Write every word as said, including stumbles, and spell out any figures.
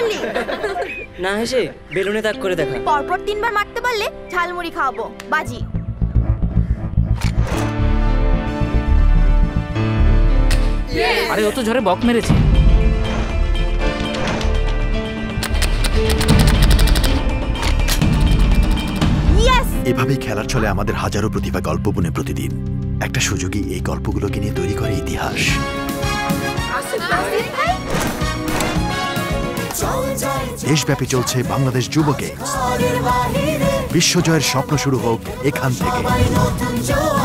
করলি? না হেসে বেলুনে দাগ করে দেখা। পরপর তিনবার মারতে পারলে ঝালমুড়ি খাওয়াবো। বাজি। আরে ও তো ঝড়ে বক মেরেছে। এভাবেই খেলার ছলে আমাদের হাজারো প্রতিভা গল্প বুনে প্রতিদিন। একটা সুযোগই এই গল্পগুলোকে নিয়ে তৈরি করে ইতিহাস। দেশব্যাপী চলছে বাংলাদেশ যুব গেমস। বিশ্বজয়ের স্বপ্ন শুরু হোক এখান থেকে।